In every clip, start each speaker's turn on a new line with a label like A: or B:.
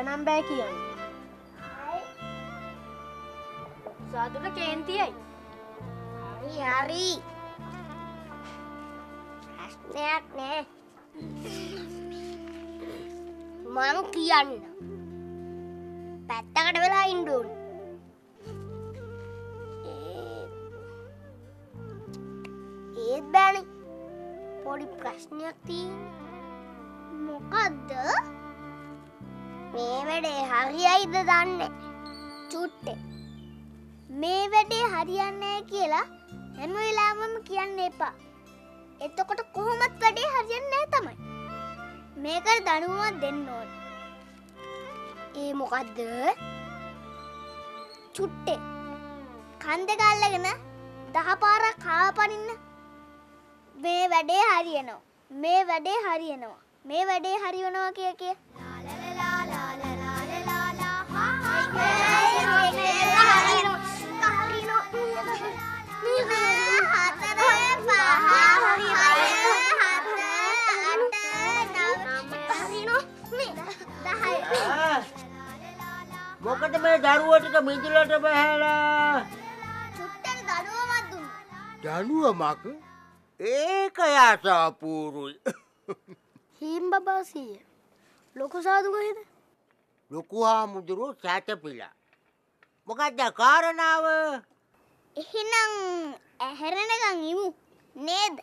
A: නම් බෑ කියන්න. සාදුට කේන්තියයි.
B: හරි. ප්‍රශ්නයක් නෑ. මම කියන්න. පැත්තකට වෙලා ඉන්න ඕනේ. ඒත් බෑනේ. පොඩි ප්‍රශ්නයක් තියෙනවා. මොකද්ද? මේ වැඩේ හරියයිද දන්නේ? චුට්ටේ. මේ වැඩේ හරියන්නේ නැහැ කියලා හැම වෙලාවෙම කියන්න එපා. එතකොට කොහොමත් වැඩේ හරියන්නේ නැහැ තමයි. මේකට දඬුවමක් දෙන්න ඕනේ. ඒ මොකද්ද? චුට්ටේ. කන්ද ගල්ලගෙන 10 පාරක් කාපනින්න. මේ වැඩේ හරියනවා. මේ වැඩේ හරියනවා. මේ වැඩේ හරියනවා කිය කිය.
C: මොකද මේ දරුවෝ ටික මිදුලට බහැලා
B: චුට්ටට දඩුවමක් දුන්නා.
C: දනුවමක් ඒක යසපූරුයි.
A: හීම් බබා සීය. ලොකු සාදු කොහෙද?
C: ලොකු හාමුදුරුවෝ සැතපිලා. මොකක්ද කාරණාව?
B: එහෙනම් ඇහැරෙනකන් ඉමු නේද?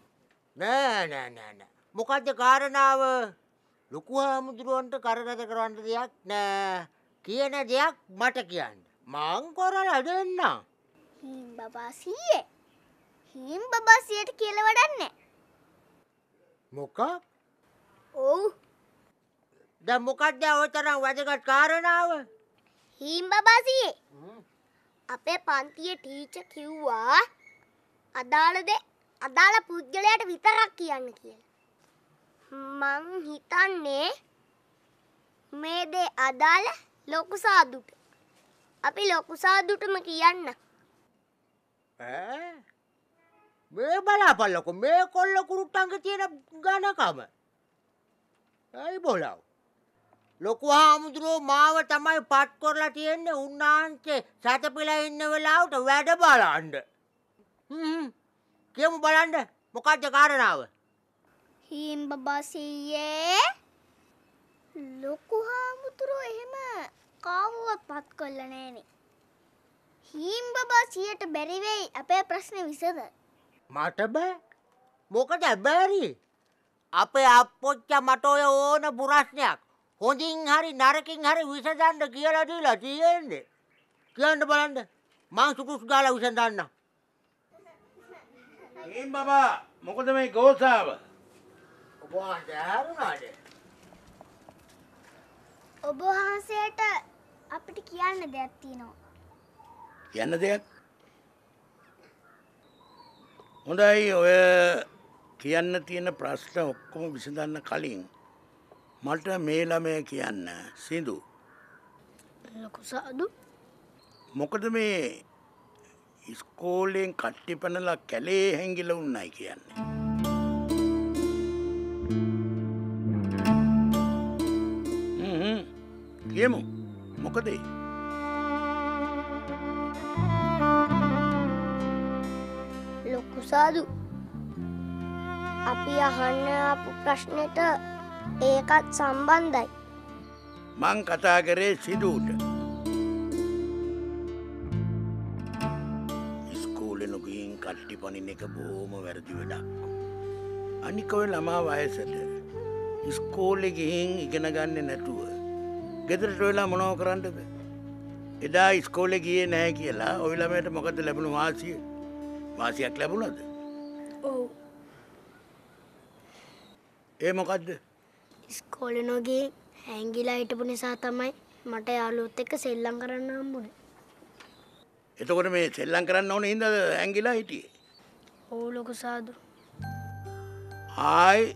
C: නෑ. මොකක්ද කාරණාව? ලොකු හාමුදුරුවන්ට කරදර කරන්න දෙයක් නෑ. කියන දෙයක් මට කියන්න. මං කරලා දෙන්නම්.
B: හීම් බබා සීයේ. හීම් බබා සීයට කියලා වැඩක් නෑ.
C: මොකක්?
B: ඔව්.
C: දැන් මොකක්ද ඔය තරම් වැදගත් කාරණාව?
B: හීම් බබා සීයේ. අපේ පන්තියේ ටීචර් කිව්වා අදාළ පුද්ගලයාට විතරක් කියන්න කියලා. මං හිතන්නේ මේ දේ අදාළ ලොකු සාදුට. අපි ලොකු සාදුටම කියන්න.
C: මේ බලාපල්ලකො මේ කොල්ල කුරුට්ටංග තියෙන ගණකම. ඇයි බොලව්? ලොකු හාමුදුරුවෝ මාව තමයි පත් කරලා තියෙන්නේ උන්නාන්සේ සතපිලා ඉන්න වෙලාවට වැඩ බලන්න. කියමු බලන්න මොකක්ද කාරණාව?
B: හීම් බබා සීයේ ලොකු හාමුදුරුවෝ එහෙම කාවුවත් පත් කරලා නෑනේ. හීම් බබා සීයට බැරි වෙයි අපේ ප්‍රශ්නේ විසඳ.
C: මට බෑ. මොකද බැරි? අපේ අප්පොච්චා මට ඔය ඕන ප්‍රශ්නයක් හොඳින් හරි නරකින් හරි විසඳන්න කියලා දීලා තියෙන්නේ. කියන්න බලන්න. මං සුකුස් ගාලා විසඳන්න.
D: හීම් බබා මොකද මේ ගෝසාව?
C: ඔබ ආරුණාද?
B: ඔබ වහන්සේට අපිට කියන්න දෙයක් තියෙනවා.
D: කියන්න දෙයක්? හොඳයි ඔය කියන්න තියෙන ප්‍රශ්න ඔක්කොම විසඳන්න කලින් මට මේ ළමයා කියන්න සිඳු.
A: ලොකු සාදු.
D: මොකද මේ ඉස්කෝලෙන් කට්ටි පැනලා කැලේ හැංගිලා උන්නයි කියන්නේ. කියමු මොකද?
B: ලොකු සාදු. අපි අහන්න ආපු ප්‍රශ්නෙට ඒකත් සම්බන්ධයි.
D: මං කතා කරේ සිදුට. ඉස්කෝලේ නොගින් කට්ටි පනින්න එක බොහොම වැරදි වැඩක්. අනික ඔය ළමා වයසට ඉස්කෝලේ ගිහින් ඉගෙන ගන්නේ නැතුව ගෙදරට වෙලා මොනව කරන්නද? එදා ඉස්කෝලේ ගියේ නැහැ කියලා ඔය ළමයට මොකද ලැබුණු වාසිය? වාසියක් ලැබුණාද?
A: ඔව්.
D: ඒ මොකද්ද?
A: ඉස්කෝලේ නොගිය හැංගිලා හිටපු නිසා තමයි මට යාළුවොත් එක්ක සෙල්ලම් කරන්න හම්බුනේ.
D: එතකොට මේ සෙල්ලම් කරන්න ඕනේ හින්දා හැංගිලා හිටියේ?
A: ඔව් ලොකු සාදු.
D: ආයි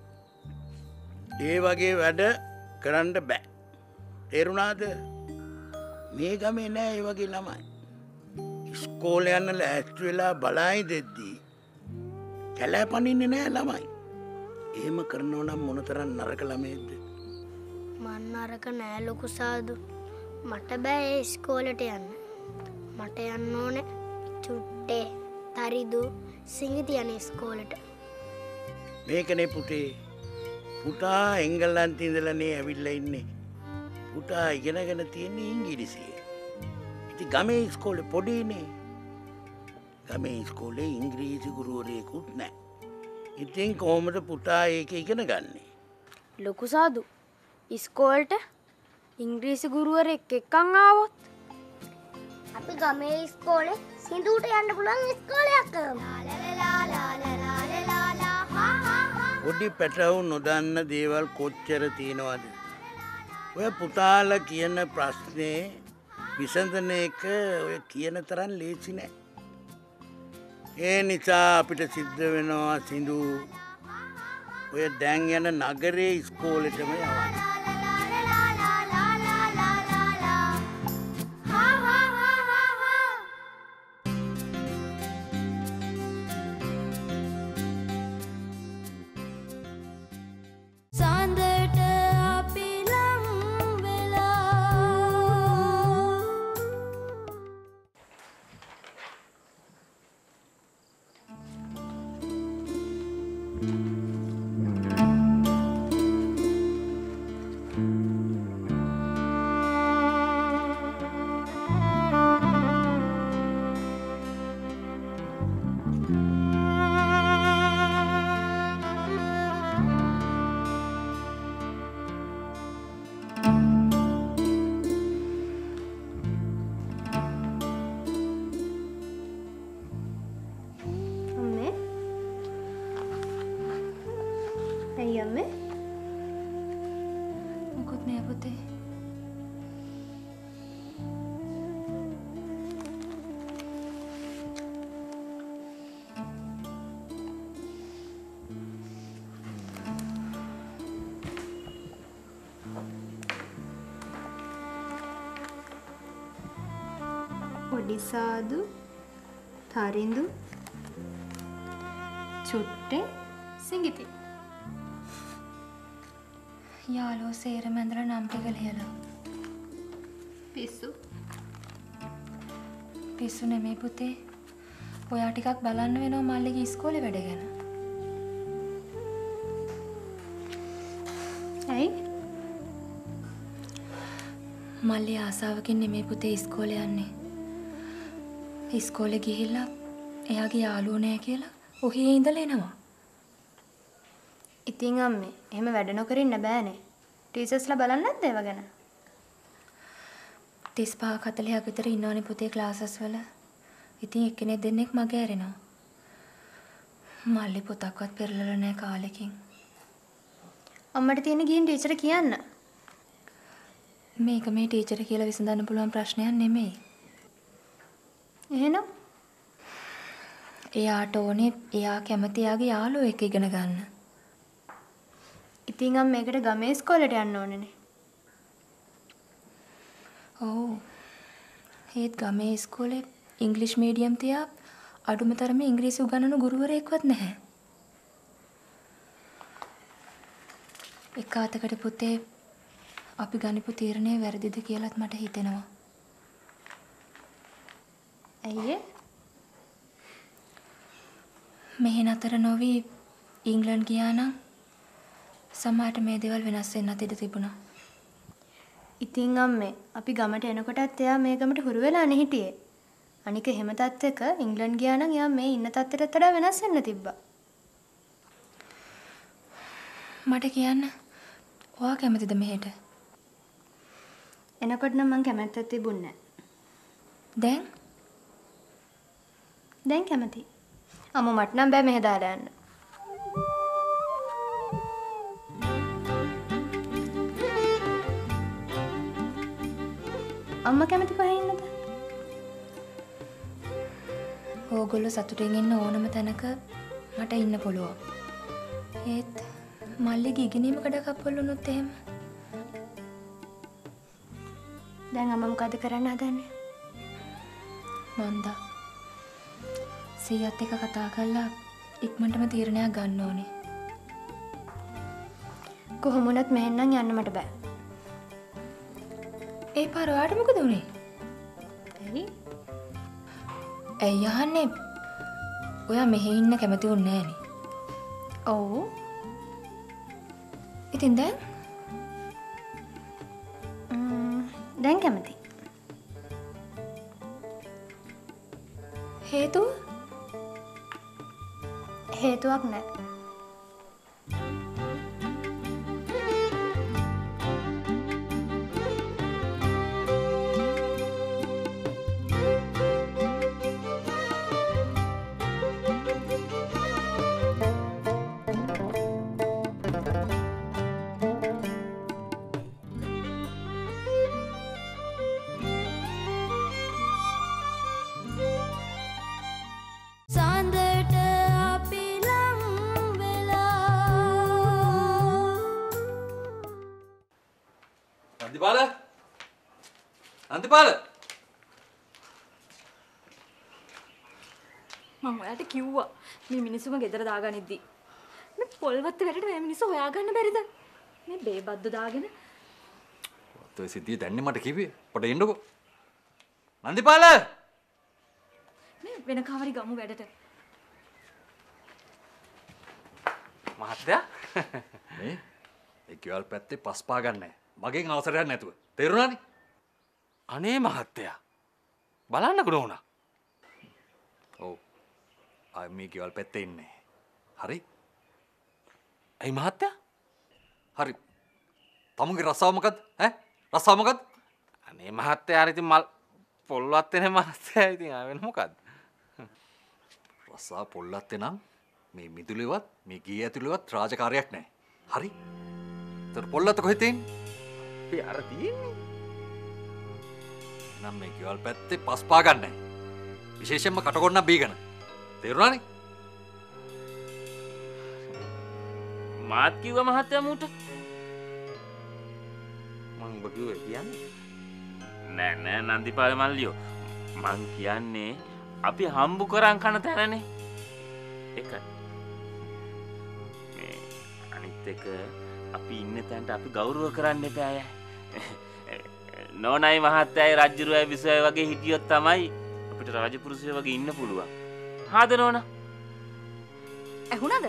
D: ඒ වගේ වැඩ කරන්න බෑ. තේරුණාද? මේ ගමේ නෑ ඒ වගේ ළමයි. ඉස්කෝලේ යන්න ලෑස්ති වෙලා බලයි දෙද්දී කැලෑ පනින්නේ නෑ ළමයි. එහෙම කරනවා නම් මොනතරම් නරක ළමයිද?
A: මන්න අරක නෑ ලොකු සාදු. මට බෑ ඒ ඉස්කෝලේට යන්න. මට යන්න ඕනේ චුට්ටේ තරිදු සිංගිති යන ඉස්කෝලේට.
D: මේකනේ පුතේ. පුතා එංගලන්තේ ඉඳලානේ ඇවිල්ලා ඉන්නේ. පුතා ඉගෙනගෙන තියෙන්නේ ඉංග්‍රීසිය. ඉතින් ගමේ ඉස්කෝලේ පොඩිනේ. ගමේ ඉස්කෝලේ ඉංග්‍රීසි ගුරුවරයෙකුත් නැහැ. ඉතින් කොහොමද පුතා ඒක ඉගෙන ගන්නේ?
E: ලොකු සාදු ඉස්කෝලට ඉංග්‍රීසි ගුරුවරයෙක් එක්කන් ආවොත්
B: අපි ගමේ ඉස්කෝලේ සින්දුවට යන්න පුළුවන් ඉස්කෝලයක් කරමු.
D: පොඩි පැටවු නොදන්න දේවල් කොච්චර තියෙනවද? ඔය පුතාලා කියන ප්‍රශ්නේ විසඳන එක ඔය කියන තරම් ලේසි නෑ. ඒ නිසා අපිට සිද්ධ වෙනවා සින්දු ඔය දැන් යන නගරේ ඉස්කෝලේටම යවන්න.
E: මොකුත් නෑ පුතේ.
F: පොඩි සාදු තරිඳු චුට්ටේ සිංගිති
E: යාළුවෝ සේරම ඇඳලා නම් ටික ලියලා. පිස්සු නෙමෙයි පුතේ. ඔයා ටිකක් බලන්න වෙනවා මල්ලිගේ ඉස්කෝලේ වැඩ ගැන.
F: ඇයි?
E: මල්ලි ආසාවකින් නෙමෙයි පුතේ ඉස්කෝලේ යන්නේ. ඉස්කෝලේ ගිහිල්ලා එයාගේ යාළුවෝ නෑ කියලා ඔහේ ඉඳලා එනවා.
F: ඉතින් අම්මේ එහෙම වැඩ නොකර ඉන්න බෑනේ. ටීචර්ස්ලා බලන්නේ නැද්ද ඒව ගැන?
E: 35 40ක් විතර ඉන්නවනේ පුතේ ක්ලාසස් වල. ඉතින් එක්කෙනෙක් දෙන්නෙක් මගේ ඇරෙනවා. මල්ලි පොතක්වත් පෙරලලා නැහැ කාලෙකින්.
F: අම්මට තියෙන ගිහින් ටීචර් කියන්න.
E: මේක මේ ටීචර් කියලා විසඳන්න පුළුවන් ප්‍රශ්නයක් නෙමෙයි.
F: එහෙනම්
E: එයාට ඕනේ එයා කැමති එයාගේ යාළුවෝ එක්ක ඉගෙන ගන්න.
F: ඉතින් අම්ම මේකට ගමේ ඉස්කෝලේට යන්න ඕනේනේ.
E: ඔව්. ඒත් ගමේ ඉස්කෝලේ ඉංග්‍රීසි මීඩියම් තියා අඩුම තරමේ ඉංග්‍රීසි උගන්වන ගුරුවරයෙක්වත් නැහැ. එක අතකට පුතේ අපි ගනිපු තීරණය වැරදිද කියලාත් මට හිතෙනවා.
F: ඇයි ඒ?
E: මෙහි නතර නොවි ඉංග්ලන්ඩ් ගියා නම් සමහරට මේ දේවල් වෙනස් වෙන්නත් ඉඩ තිබුණා.
F: ඉතින් අම්මේ අපි ගමට එනකොටත් එයා මේ ගමට හුරු වෙලානේ හිටියේ. අනික එහෙම තත්ත්වයක ඉංග්ලන්ඩ් ගියා නම් එයා මේ ඉන්න තත්ත්වයටත් වඩා වෙනස් වෙන්න තිබ්බා.
E: මට කියන්න ඔයා කැමතිද මෙහෙට?
F: එනකොට නම් මං කැමැත්තක් තිබුණේ
E: දැන්?
F: දැන් කැමතියි. අම්මෝ මට නම් බෑ මෙහෙ දාලා යන්න. අම්මා කැමති කොහෙ ඉන්නද?
E: ඕගොල්ලෝ සතුටින් ඉන්න ඕනම තැනක මට ඉන්න පුළුවන්. ඒත් මල්ලිගේ ඉගෙනීම කඩකප්පල් වුණොත් එහෙම.
F: දැන් අම්මා මොකද කරන්න හදන්නේ?
E: මන්දා සීයත් එක්ක කතා කරලා ඉක්මනටම තීරණයක් ගන්න ඕනේ.
F: කොහොම වුණත් මෙහෙන් නම් යන්න මට බෑ.
E: ඒ පාර ඔයාට මොකද උනේ?
F: ඇයි?
E: ඇයි අහන්නේ? ඔයා මෙහෙ ඉන්න කැමති වුණේ නෑනේ.
F: ඔව්.
E: ඉතින් දැන්
F: දැන් කැමති.
E: හේතුව?
F: හේතුවක් නැහැ.
G: අන්තිපාල
H: මම ඔයාලට කිව්වා මේ මිනිස්සුම ගෙදර දාගනිද්දි මේ පොල්වත්ත වැඩට මේ මිනිස්සු හොයාගන්න බැරිද මේ බේබද්දු දාගෙන
G: ඔත් ඔය සිද්ධිය දැන්නේ මට කිව්වේ පොඩ එන්නකෝ අන්තිපාල
H: මේ වෙන කාවරි ගමු වැඩට
G: මහත්තයා මේ ඒ ගෙවල් පැත්තේ පස් පා ගන්නෑ මගෙන් අවසරයක් නැතුව තේරුණානේ අනේ මහත්තයා බලන්නකෝ නෝනා ඔව් ආ මේ ගෙවල් පැත්තේ ඉන්නේ හරි ඇයි මහත්තයා හරි තමුගේ රස්සාව මොකද්ද ඈ රස්සාව මොකද්ද අනේ මහත්තයා ඉතින් මල් පොල්වත්තේ මහත්තයා ඉතින් ආවෙන මොකද්ද රස්සාව පොල්වත්තේ නම් මේ මිදුලේවත් මේ ගේ ඇතුලේවත් රාජකාරියක් නැහැ හරි ඒතර පොල්වත්ත කොහෙද තියෙන්නේ ඒ අර තියෙන්නේ නම් මේ ගෙවල් පැත්තේ පස් පා ගන්නෑ විශේෂයෙන්ම කටකොන්න බීගන තේරුණානේ
I: මාත් කිව්වා මහත්තයා මූට මං ඔබ කිව්වේ කියන්නේ නෑ නෑ නන්දිපාල මල්ලියෝ මං කියන්නේ අපි හම්බු කරන් කන තැනනේ එක මේ අනිත් එක අපි ඉන්න තැනට අපි ගෞරව කරන්න එපා අය නෝනයි මහත්තයයි රජුරුවයි විසය වගේ හිටියොත් තමයි අපිට රාජපුරුෂය වගේ ඉන්න පුළුවන්. හාද නෝනා?
H: ඇහුණද?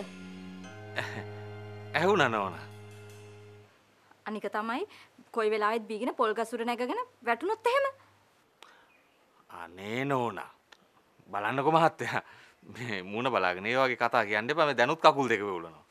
G: ඇහුණා නෝනා.
H: අනික තමයි කොයි වෙලාවෙත් බීගෙන පොල් ගසුර නැගගෙන වැටුනොත් එහෙම.
G: අනේ නෝනා. බලන්නකෝ මහත්තයා. මේ මූණ බලාගෙන ඒ වගේ කතා කියන්න එපා. මේ දැනුත් කකුල් දෙක වෙවුලනවා.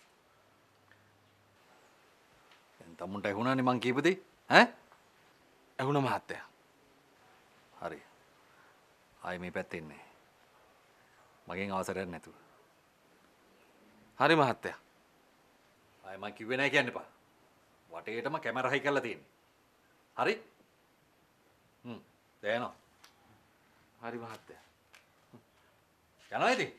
G: දැන් තමුන්ට ඇහුණානේ මං කියපු දේ. ඈ? ඇහුණා මහත්තයා. හරි. ආයි මේ පැත්තේ ඉන්නේ. මගෙන් අවසරයක් නැතුව. හරි මහත්තයා. ආයි මං කිව්වේ නැහැ කියන්න එපා. වටේටම කැමරා හයි කරලා තියෙන්නේ. හරි? දැනනවා. හරි මහත්තයා. යනවා ඉතින්.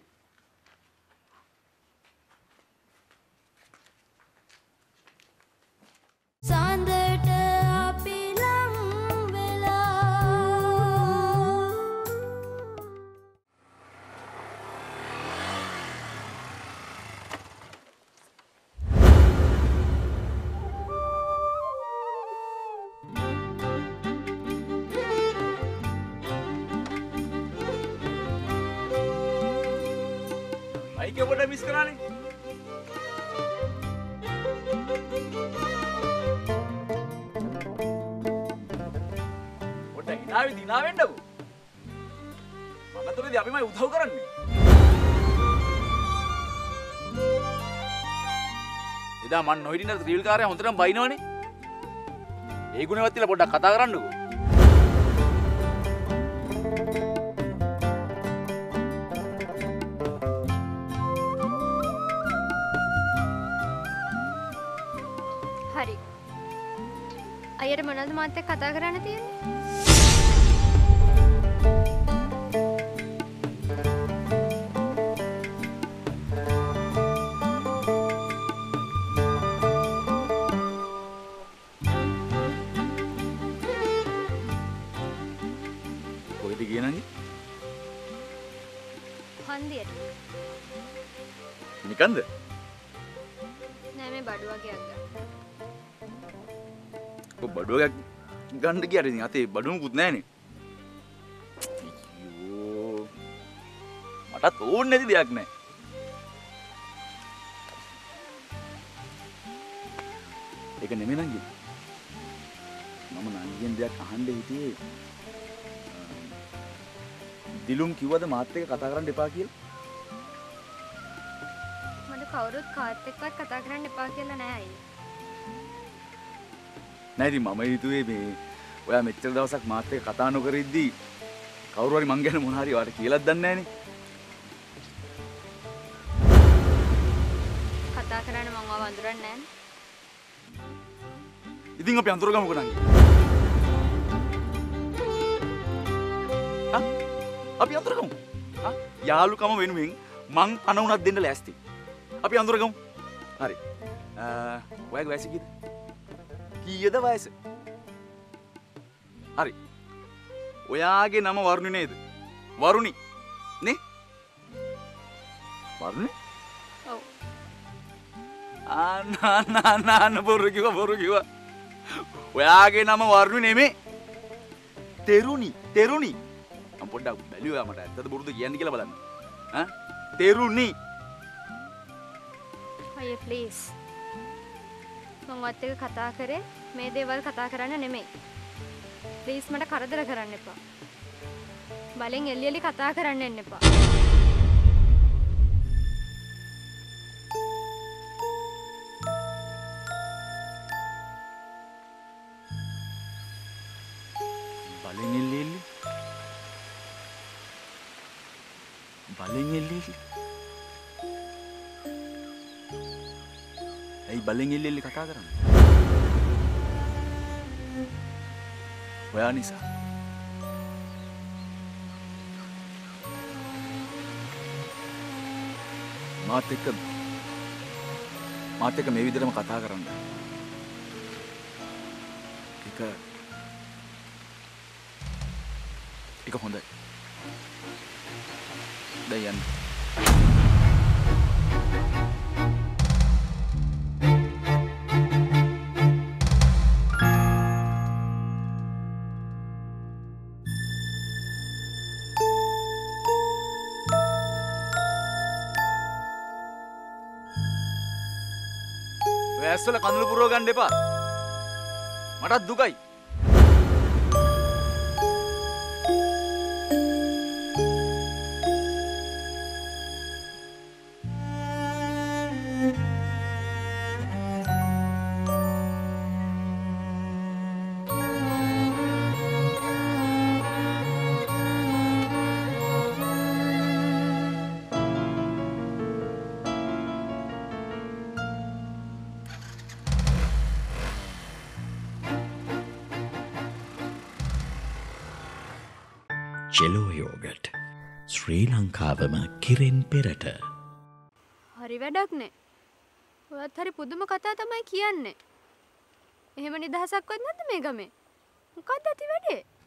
J: සඳට අපි ලං වෙලා
I: මයික් එක පොඩ්ඩක් මිස් කරානේ දිනා වෙන්නකෝ මම තුරේදී අපිමයි උදව් කරන්නේ එදා මන් නොහිටින ත්‍රිවිල් කාර්යය හොඳටම බයිනවනේ ඒ ගුණවත් තියලා පොඩ්ඩක් කතා කරන්නකෝ
F: හරි අයියට මොනවද මාත් එක්ක කතා කරන්න තියෙන්නේ හන්දියට
I: නිකන්ද
F: නෑ මේ බඩුවගයක් ගන්න
I: ඔබ බඩුවයක්
K: ගන්න ගියාට ඉතින් අතේ බඩුමුකුත් නැහනේ. අයියෝ. මටත් ඕනේ නැති දෙයක් නැහැ. ඒක නෙමෙයි නංගි. මම නංගියෙන් දෙයක් අහන්න හිටියේ. දිලුම් කිව්වද මාත් එක්ක කතා කරන්න එපා කියලා?
F: මට කවුරුත් කාත් එක්කවත් කතා කරන්න එපා කියලා නෑ අයියේ.
K: නෑ ඉතින් මම හිතුවේ මේ ඔයා මෙච්චර දවසක් මාත් එක්ක කතා නොකර ඉද්දි කවුරු හරි මං ගැන මොන හරි ඔයාලට කියලාත් දන්නේ නෑනේ.
F: කතා කරන්න මං ඔයාව අඳුරන්නේ නෑනේ.
K: ඉතින් අපි අඳුර ගමුකෝ නංගි. අපි අඳුර ගමු. යාළුකම වෙනුවෙන් මං පණ උනක් දෙන්න ලෑස්ති. අපි අඳුර ගමු. හරි. ඔයාගේ වයස කීයද? කීයද වයස? හරි. ඔයාගේ නම වරුණි නේද? වරුණි. නේ? වරුණි?
F: ඔව්.
K: ආ බොරු කිව්වා. ඔයාගේ නම වරුණි නෙමේ. තෙරුණි. මම පොඩ්ඩක් බැලුවා මට ඇත්තද බොරුද කියන්නේ කියලා බලන්න. තෙරුණි.
F: අයියේ ප්ලීස්. මම වත් එක කතා කරේ මේ දේවල් කතා කරන්න නෙමෙයි. ප්ලීස් මට කරදර කරන්න එපා. බලෙන් එල්ලි කතා කරන්න එන්න එපා.
K: බලෙන් එල්ලි. ඇයි බලෙන් එල්ලි කතා කරන්නේ? ඔයා නිසා. මාත් එක්ක මේ විදිහටම කතා කරන්න. ඒක හොඳයි. දැන් යන්න. ඇස්වල කඳුළු පුරව ගන්න එපා. මටත් දුකයි.
L: චෙලෝ යෝගට් ශ්‍රී ලංකාවම කිරෙන් පෙරට.
F: හරි වැඩක් නේ. ඔයත් හරි පුදුම කතා තමයි කියන්නේ. එහෙම නිදහසක්වත් නැද්ද මේ ගමේ? මොකක්ද ඇති වැඩේ?